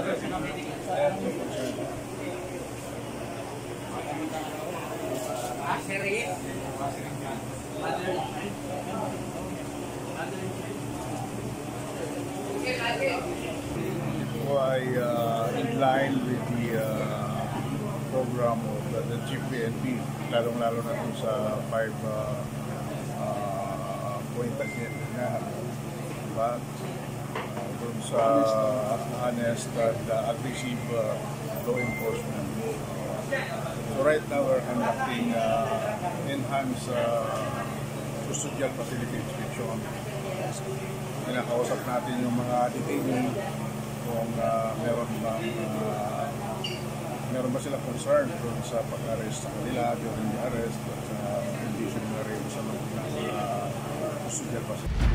In line with the program of the GPNP, lalong-lalo na dun sa 5-point agenda na, diba? Dun sa honest and aggressive law enforcement. So right now we're conducting enhanced custodial facility inspection. Kinakausap natin yung mga detainee kung meron ba sila concern doon sa pag-arrest sa kanila, during the arrest, at sa condition na rin sa mga custodial facility.